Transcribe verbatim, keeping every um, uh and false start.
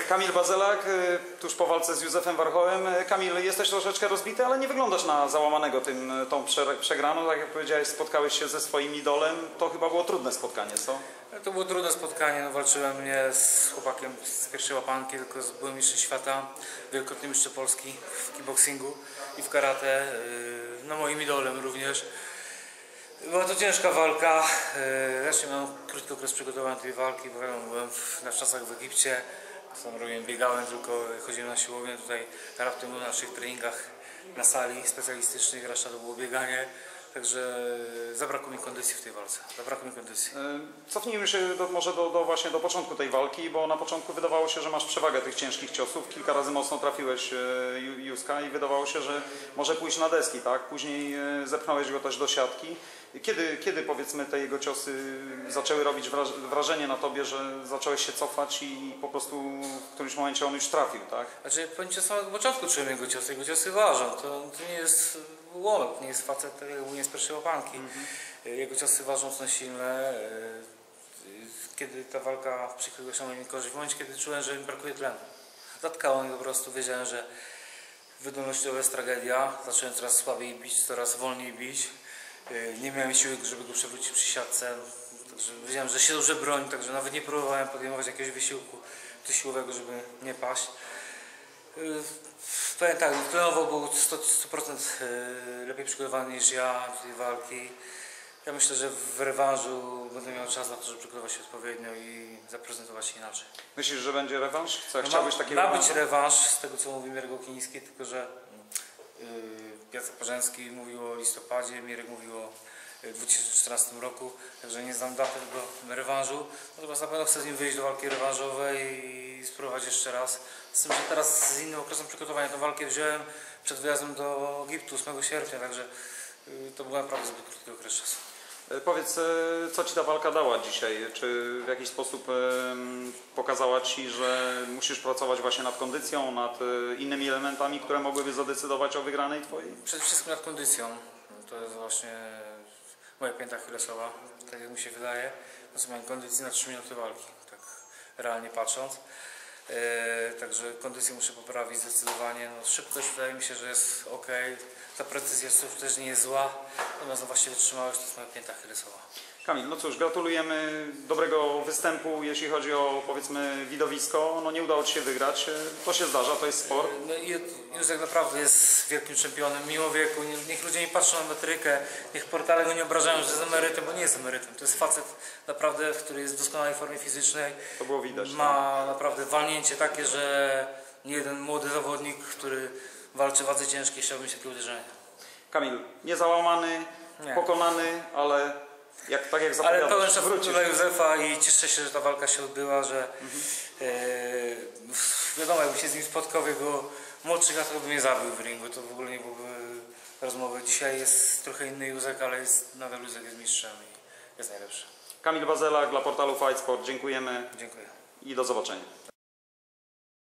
Kamil Bazelak, tuż po walce z Józefem Warchołem. Kamil, jesteś troszeczkę rozbity, ale nie wyglądasz na załamanego tym, tą przegraną. Tak jak powiedziałeś, spotkałeś się ze swoim idolem. To chyba było trudne spotkanie, co? To było trudne spotkanie. No, walczyłem nie z chłopakiem z pierwszej łapanki, tylko z byłym mistrzem świata, wielokrotnym mistrzem Polski w kickboxingu i w karate. No, moim idolem również. Była to ciężka walka. Zresztą miałem krótki okres przygotowania tej walki, bo wiadomo, byłem w, na czasach w Egipcie. Tam robiłem, biegałem, tylko chodziłem na siłownię. Tutaj raptem byłem na naszych treningach na sali specjalistycznych, reszta to było bieganie. Także zabrakło mi kondycji w tej walce. Zabrakło mi kondycji. Cofnijmy się do, może do, do, właśnie do początku tej walki, bo na początku wydawało się, że masz przewagę tych ciężkich ciosów. Kilka razy mocno trafiłeś Józka i wydawało się, że może pójść na deski, tak? Później zepchnąłeś go też do siatki. Kiedy, kiedy powiedzmy te jego ciosy zaczęły robić wrażenie na tobie, że zacząłeś się cofać i po prostu w którymś momencie on już trafił, tak? Znaczy, powiem ci, od samego początku czułem jego ciosy. Jego ciosy ważą. To, to nie jest łomek, nie jest facet, nie jest pierwszej łapanki. Mm-hmm. Jego ciosy ważą, są silne. Kiedy ta walka przykryła się moimi korzyść, w momencie, kiedy czułem, że mi brakuje tlenu. Zatkało mnie po prostu, wiedziałem, że wydolnościowa jest tragedia. Zacząłem coraz słabiej bić, coraz wolniej bić. Nie miałem siły, żeby go przewrócić przy siatce. Także wiedziałem, że się dobrze broni, także nawet nie próbowałem podejmować jakiegoś wysiłku siłowego, żeby nie paść. Powiem tak, tlenowo był sto procent lepiej przygotowany niż ja do tej walki. Ja myślę, że w rewanżu będę miał czas na to, żeby przygotować się odpowiednio i zaprezentować się inaczej. Myślisz, że będzie rewanż? Co, no chciałbyś ma, takiego ma być rewanż, z tego co mówi Mirek Okiński, tylko że yy, Jacek Parzęski mówił o listopadzie, Mirek mówił o dwa tysiące czternastym roku, także nie znam daty tego rewanżu. Natomiast na pewno chcę z nim wyjść do walki rewanżowej i spróbować jeszcze raz. Z tym, że teraz z innym okresem przygotowania tę walkę wziąłem przed wyjazdem do Egiptu ósmego sierpnia, także yy, to był naprawdę zbyt krótki okres czasu. Powiedz, co Ci ta walka dała dzisiaj? Czy w jakiś sposób pokazała Ci, że musisz pracować właśnie nad kondycją, nad innymi elementami, które mogłyby zadecydować o wygranej Twojej? Przede wszystkim nad kondycją. To jest właśnie moja pięta achillesowa, tak jak mi się wydaje. Znaczy mam kondycję na trzy minuty walki, tak realnie patrząc. Yy, także kondycję muszę poprawić zdecydowanie. No, szybkość wydaje mi się, że jest ok. Ta precyzja też nie jest zła. Natomiast no, właściwie wytrzymałość to jest moja pięta achillesowa. Kamil, no cóż, gratulujemy dobrego występu, jeśli chodzi o, powiedzmy, widowisko. No nie udało Ci się wygrać, to się zdarza, to jest sport. No i Józek naprawdę jest wielkim czempionem, mimo wieku. Niech ludzie nie patrzą na metrykę, niech portale go nie obrażają, że jest emerytem, bo nie jest emerytem. To jest facet naprawdę, który jest w doskonałej formie fizycznej. To było widać. Ma tak? naprawdę walnięcie takie, że nie jeden młody zawodnik, który walczy w wadze ciężkiej, chciałbym się takiego uderzenia. Kamil, niezałamany, nie. pokonany, ale... Jak, tak jak ale pełen szacunku dla Józefa i cieszę się, że ta walka się odbyła, że mhm. e, wiadomo, jakby się z nim spotkał w jego młodszych latach, by mnie zabił w ringu, to w ogóle nie byłoby rozmowy. Dzisiaj jest trochę inny Józek, ale jest, nadal Józek jest mistrzem i jest najlepszy. Kamil Bazelak dla portalu Fight Sport, dziękujemy. Dziękuję. I do zobaczenia.